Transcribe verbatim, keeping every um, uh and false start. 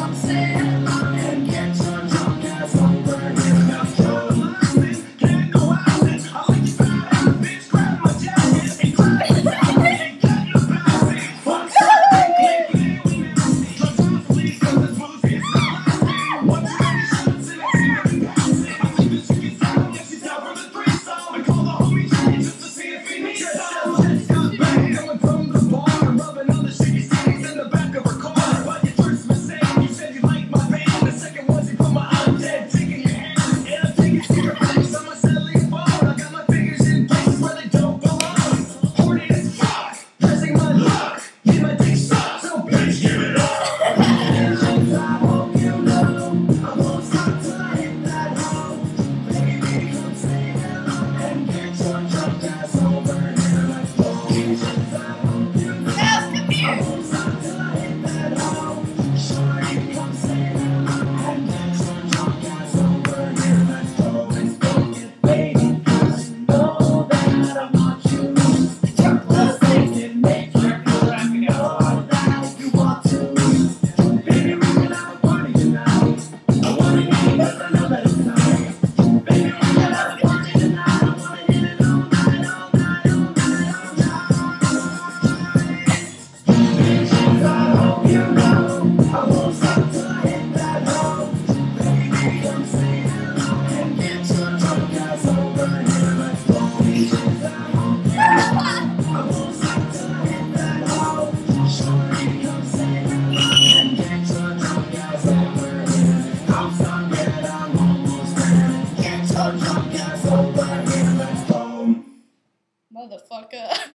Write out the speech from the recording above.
come say hello and get your drunk ass over here. Let's go. Can't go out. I like you bad, bitch. Grab my jacket and grab my jacket and get your back. Fuck something, click, click, we nasty. Drunk on police, cause this pussy is not lasting. One too many shots and I see nothing passing. I think that she gets down, yeah, she's down for the threesome. I call the homie Jay just to see if he needs some. Just got back, coming from the bar, rubbing on the shaky titties in the back of her car. But your first mistake, you said you liked my band. The second was you put my I'm dead, taking your hand. And I'm taking secret place on my cellular phone. I got my fingers in places where they don't belong. Horny as fuck, pressing my luck. Yeah, my dick sucks, so bitch, give it up. I hope you know I won't stop till I hit that hole. Baby, come say hello and get your drunk ass over here. Let's go. I hope you know I won't stop till I hit that hole. Shorty, come say hello and get your drunk ass over here. Let's go. Let's go get baby, 'cause you know that I want you. Jump the stage and make your girl know that you want to. Baby, we can have a party tonight. I wanna hit it 'cause I know that it's nice. Baby, we can have a party tonight. I wanna hit it all night, all night, all night, all night. Bitches, I hope you know I won't stop till I hit that hole. Baby, come say hello and get your drunk ass over here. Let's go. Bitches, I hope you know I won't stop till I hit that hole. Shorty, come say hello and get your drunk ass over here. I'm started, I'm almost there. Get your drunk ass over here. Let's go. Motherfucker.